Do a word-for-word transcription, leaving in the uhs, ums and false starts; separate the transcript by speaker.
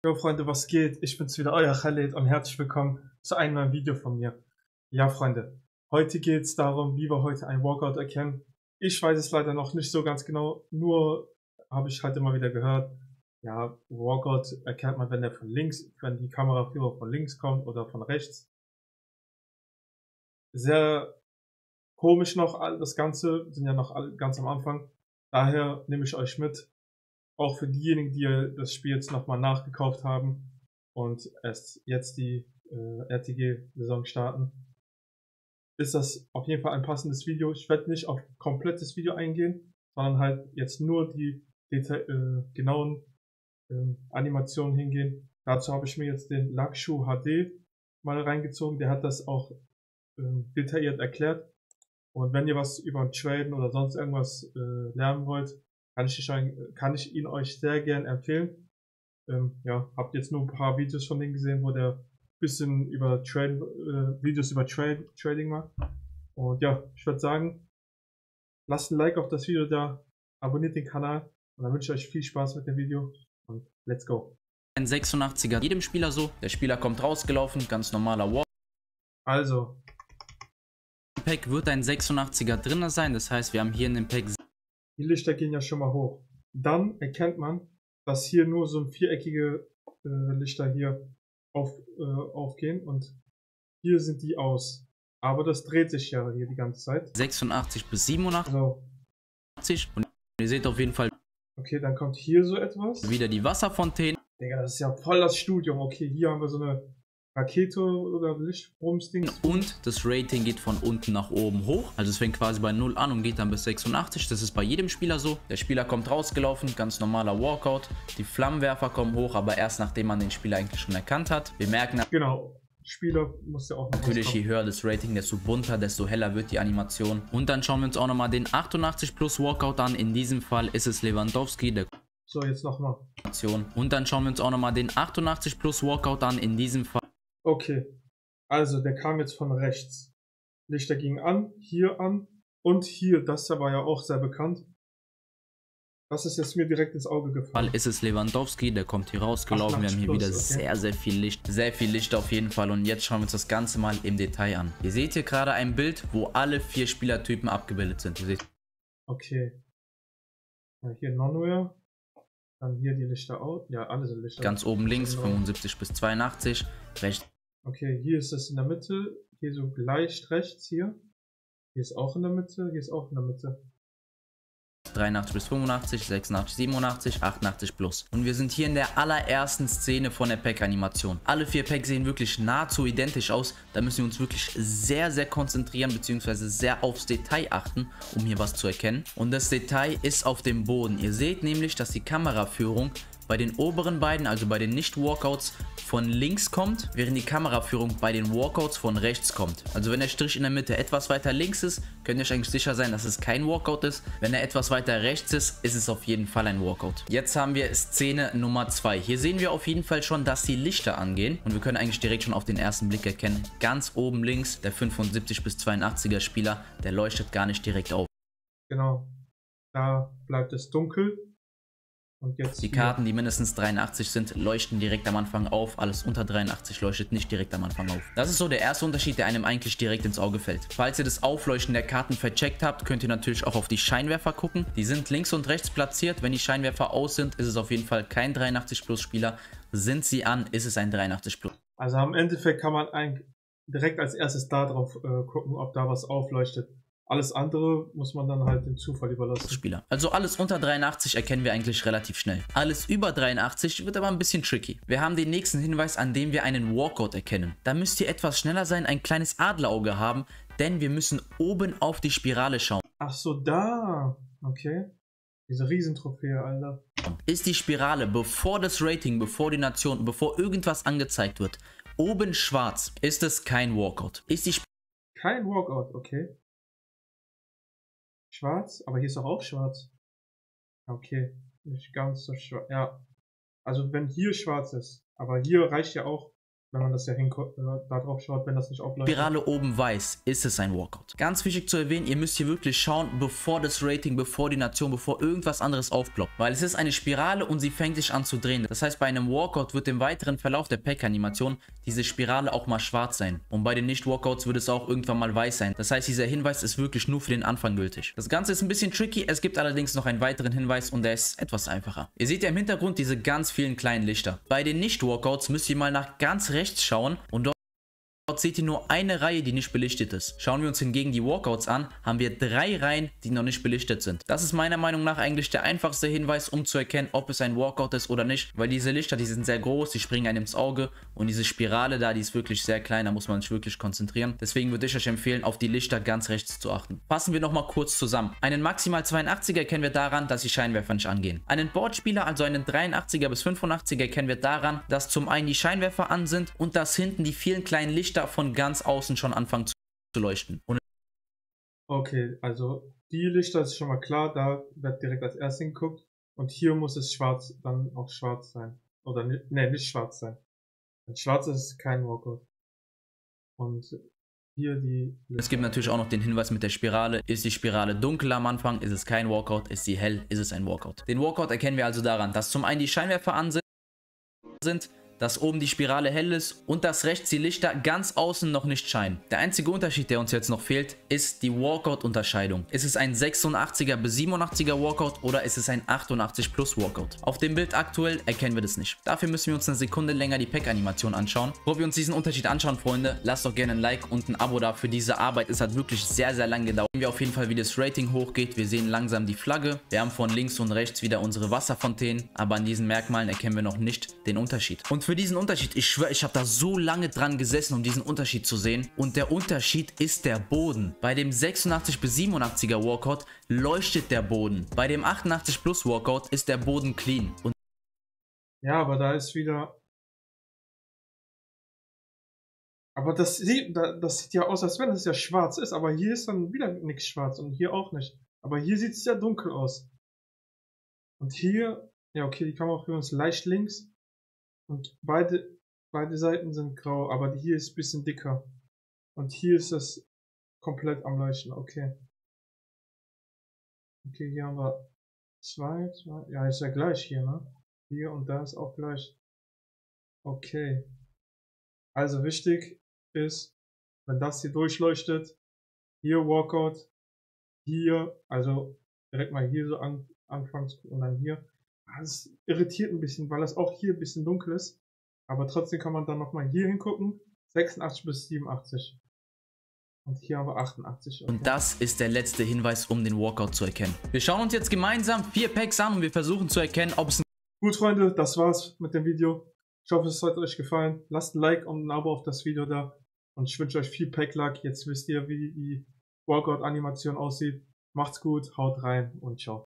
Speaker 1: Jo Freunde, was geht? Ich bin's wieder, euer Khaled und herzlich willkommen zu einem neuen Video von mir. Ja Freunde, heute geht's darum, wie wir heute ein Walkout erkennen. Ich weiß es leider noch nicht so ganz genau, nur habe ich halt immer wieder gehört, ja, Walkout erkennt man, wenn der von links, wenn die Kameraführer von links kommt oder von rechts. Sehr komisch noch, das Ganze, sind ja noch ganz am Anfang. Daher nehme ich euch mit. Auch für diejenigen, die das Spiel jetzt nochmal nachgekauft haben und erst jetzt die äh, R T G-Saison starten, ist das auf jeden Fall ein passendes Video. Ich werde nicht auf komplettes Video eingehen, sondern halt jetzt nur die Deta äh, genauen äh, Animationen hingehen. Dazu habe ich mir jetzt den Lakshu H D mal reingezogen. Der hat das auch äh, detailliert erklärt. Und wenn ihr was über Traden oder sonst irgendwas äh, lernen wollt, kann ich, kann ich ihn euch sehr gern empfehlen. Ähm, ja, habt jetzt nur ein paar Videos von denen gesehen, wo der bisschen über Trade, äh, Videos über Trade, Trading macht. Und ja, ich würde sagen, lasst ein Like auf das Video da, abonniert den Kanal und dann wünsche ich euch viel Spaß mit dem Video und let's go.
Speaker 2: Ein sechsundachtziger, jedem Spieler so. Der Spieler kommt rausgelaufen, ganz normaler Walk.
Speaker 1: Also,
Speaker 2: Im Pack wird ein sechsundachtziger drin sein, das heißt, wir haben hier in dem Pack
Speaker 1: die Lichter gehen ja schon mal hoch. Dann erkennt man, dass hier nur so ein viereckige äh, Lichter hier auf, äh, aufgehen und hier sind die aus. Aber das dreht sich ja hier die ganze Zeit.
Speaker 2: sechsundachtzig bis siebenundachtzig.
Speaker 1: So.
Speaker 2: Und ihr seht auf jeden Fall.
Speaker 1: Okay, dann kommt hier so etwas.
Speaker 2: Wieder die Wasserfontäne.
Speaker 1: Digga, das ist ja voll das Studium. Okay, hier haben wir so eine Rakete oder Lichtstromsdings.
Speaker 2: Und das Rating geht von unten nach oben hoch. Also es fängt quasi bei null an und geht dann bis sechsundachtzig. Das ist bei jedem Spieler so. Der Spieler kommt rausgelaufen, ganz normaler Walkout. Die Flammenwerfer kommen hoch, aber erst nachdem man den Spieler eigentlich schon erkannt hat. Wir merken
Speaker 1: genau, Spieler muss ja auch noch
Speaker 2: natürlich,
Speaker 1: rauskommen.
Speaker 2: je höher das Rating, desto bunter, desto heller wird die Animation. Und dann schauen wir uns auch nochmal den achtundachtzig plus Walkout an. In diesem Fall ist es Lewandowski, der
Speaker 1: So, jetzt nochmal.
Speaker 2: Und dann schauen wir uns auch nochmal den achtundachtzig plus Walkout an. In diesem Fall.
Speaker 1: Okay, also der kam jetzt von rechts. Lichter gingen an, hier an und hier, das war ja auch sehr bekannt. Das ist jetzt mir direkt ins Auge gefallen.
Speaker 2: Ist es Lewandowski, der kommt hier rausgelaufen. Wir haben hier
Speaker 1: plus,
Speaker 2: wieder
Speaker 1: okay.
Speaker 2: sehr, sehr viel Licht. Sehr viel Licht auf jeden Fall. Und jetzt schauen wir uns das Ganze mal im Detail an. Ihr seht hier gerade ein Bild, wo alle vier Spielertypen abgebildet sind. Ihr seht.
Speaker 1: Okay. Ja, hier Nonware. Dann hier die Lichter aus. Ja, alle sind Lichter.
Speaker 2: Ganz oben links, fünfundsiebzig bis zweiundachtzig. Rechts.
Speaker 1: Okay, hier ist es in der Mitte. Hier so leicht rechts hier. Hier ist auch in der Mitte. Hier ist auch in der Mitte.
Speaker 2: dreiundachtzig bis fünfundachtzig, sechsundachtzig, siebenundachtzig, achtundachtzig plus. Und wir sind hier in der allerersten Szene von der Pack-Animation. Alle vier Packs sehen wirklich nahezu identisch aus. Da müssen wir uns wirklich sehr, sehr konzentrieren bzw. sehr aufs Detail achten, um hier was zu erkennen. Und das Detail ist auf dem Boden. Ihr seht nämlich, dass die Kameraführung bei den oberen beiden, also bei den Nicht-Walkouts, von links kommt, während die Kameraführung bei den Walkouts von rechts kommt. Also wenn der Strich in der Mitte etwas weiter links ist, könnt ihr euch eigentlich sicher sein, dass es kein Walkout ist. Wenn er etwas weiter rechts ist, ist es auf jeden Fall ein Walkout. Jetzt haben wir Szene Nummer zwei. Hier sehen wir auf jeden Fall schon, dass die Lichter angehen. Und wir können eigentlich direkt schon auf den ersten Blick erkennen, ganz oben links, der fünfundsiebzig bis zweiundachtziger Spieler, der leuchtet gar nicht direkt auf.
Speaker 1: Genau, da bleibt es dunkel. Und jetzt
Speaker 2: die Karten, die mindestens dreiundachtzig sind, leuchten direkt am Anfang auf. Alles unter dreiundachtzig leuchtet nicht direkt am Anfang auf. Das ist so der erste Unterschied, der einem eigentlich direkt ins Auge fällt. Falls ihr das Aufleuchten der Karten vercheckt habt, könnt ihr natürlich auch auf die Scheinwerfer gucken. Die sind links und rechts platziert. Wenn die Scheinwerfer aus sind, ist es auf jeden Fall kein dreiundachtzig plus Spieler. Sind sie an, ist es ein dreiundachtzig plus.
Speaker 1: Also im Endeffekt kann man eigentlich direkt als erstes da drauf äh, gucken, ob da was aufleuchtet. Alles andere muss man dann halt dem Zufall überlassen.
Speaker 2: Spieler. Also alles unter dreiundachtzig erkennen wir eigentlich relativ schnell. Alles über dreiundachtzig wird aber ein bisschen tricky. Wir haben den nächsten Hinweis, an dem wir einen Walkout erkennen. Da müsst ihr etwas schneller sein, ein kleines Adlerauge haben, denn wir müssen oben auf die Spirale schauen.
Speaker 1: Ach so, da. Okay. Diese Riesentrophäe, Alter.
Speaker 2: Ist die Spirale, bevor das Rating, bevor die Nation, bevor irgendwas angezeigt wird, oben schwarz, ist es kein Walkout. Ist die Sp
Speaker 1: Kein Walkout, okay. Schwarz, aber hier ist doch auch schwarz. Okay, nicht ganz so schwarz. Ja, also wenn hier schwarz ist, aber hier reicht ja auch wenn man das ja hinguckt, äh, da drauf schaut, wenn das nicht aufläuft.
Speaker 2: Spirale oben weiß, ist es ein Walkout. Ganz wichtig zu erwähnen, ihr müsst hier wirklich schauen, bevor das Rating, bevor die Nation, bevor irgendwas anderes aufploppt. Weil es ist eine Spirale und sie fängt sich an zu drehen. Das heißt, bei einem Walkout wird im weiteren Verlauf der Pack-Animation diese Spirale auch mal schwarz sein. Und bei den Nicht-Walkouts wird es auch irgendwann mal weiß sein. Das heißt, dieser Hinweis ist wirklich nur für den Anfang gültig. Das Ganze ist ein bisschen tricky, es gibt allerdings noch einen weiteren Hinweis und der ist etwas einfacher. Ihr seht ja im Hintergrund diese ganz vielen kleinen Lichter. Bei den Nicht-Walkouts müsst ihr mal nach ganz rechts schauen und dort Dort seht ihr nur eine Reihe, die nicht belichtet ist. Schauen wir uns hingegen die Walkouts an, haben wir drei Reihen, die noch nicht belichtet sind. Das ist meiner Meinung nach eigentlich der einfachste Hinweis, um zu erkennen, ob es ein Walkout ist oder nicht. Weil diese Lichter, die sind sehr groß, die springen einem ins Auge. Und diese Spirale da, die ist wirklich sehr klein, da muss man sich wirklich konzentrieren. Deswegen würde ich euch empfehlen, auf die Lichter ganz rechts zu achten. Fassen wir nochmal kurz zusammen. Einen maximal zweiundachtziger erkennen wir daran, dass die Scheinwerfer nicht angehen. Einen Bordspieler, also einen dreiundachtziger bis fünfundachtziger, erkennen wir daran, dass zum einen die Scheinwerfer an sind und dass hinten die vielen kleinen Lichter von ganz außen schon anfangen zu leuchten. Und
Speaker 1: okay, also die Lichter ist schon mal klar, da wird direkt als erstes hingeguckt. Und hier muss es schwarz, dann auch schwarz sein. Oder ne, nee, nicht schwarz sein. Wenn schwarz ist, kein Walkout. Und hier die Lichter.
Speaker 2: Es gibt natürlich auch noch den Hinweis mit der Spirale. Ist die Spirale dunkel am Anfang, ist es kein Walkout. Ist sie hell, ist es ein Walkout. Den Walkout erkennen wir also daran, dass zum einen die Scheinwerfer an sind, dass oben die Spirale hell ist und dass rechts die Lichter ganz außen noch nicht scheinen. Der einzige Unterschied, der uns jetzt noch fehlt, ist die Walkout-Unterscheidung. Ist es ein sechsundachtziger bis siebenundachtziger Walkout oder ist es ein achtundachtzig plus Walkout? Auf dem Bild aktuell erkennen wir das nicht. Dafür müssen wir uns eine Sekunde länger die Pack-Animation anschauen. Bevor wir uns diesen Unterschied anschauen, Freunde, lasst doch gerne ein Like und ein Abo da für diese Arbeit. Es hat wirklich sehr, sehr lange gedauert. Sehen wir auf jeden Fall, wie das Rating hochgeht. Wir sehen langsam die Flagge. Wir haben von links und rechts wieder unsere Wasserfontänen, aber an diesen Merkmalen erkennen wir noch nicht den Unterschied. Und für diesen Unterschied, ich schwöre, ich habe da so lange dran gesessen, um diesen Unterschied zu sehen. Und der Unterschied ist der Boden. Bei dem sechsundachtzig bis siebenundachtziger Walkout leuchtet der Boden. Bei dem achtundachtzig plus Walkout ist der Boden clean. Und
Speaker 1: ja, aber da ist wieder... Aber das sieht, das sieht ja aus, als wenn es ja schwarz ist. Aber hier ist dann wieder nichts schwarz und hier auch nicht. Aber hier sieht es ja dunkel aus. Und hier... Ja, okay, die Kamera für uns leicht links. Und beide, beide Seiten sind grau, aber die hier ist ein bisschen dicker. Und hier ist es komplett am Leuchten, okay. Okay, hier haben wir zwei, zwei, ja, ist ja gleich hier, ne? Hier und da ist auch gleich. Okay. Also wichtig ist, wenn das hier durchleuchtet, hier Walkout, hier, also direkt mal hier so an, anfangs und dann hier. Das irritiert ein bisschen, weil das auch hier ein bisschen dunkel ist. Aber trotzdem kann man dann nochmal hier hingucken. sechsundachtzig bis siebenundachtzig. Und hier haben wir achtundachtzig. Okay.
Speaker 2: Und das ist der letzte Hinweis, um den Walkout zu erkennen. Wir schauen uns jetzt gemeinsam vier Packs an und wir versuchen zu erkennen, ob es...
Speaker 1: Gut, Freunde, das war's mit dem Video. Ich hoffe, es hat euch gefallen. Lasst ein Like und ein Abo auf das Video da. Und ich wünsche euch viel Pack-Luck. Jetzt wisst ihr, wie die Walkout-Animation aussieht. Macht's gut, haut rein und ciao.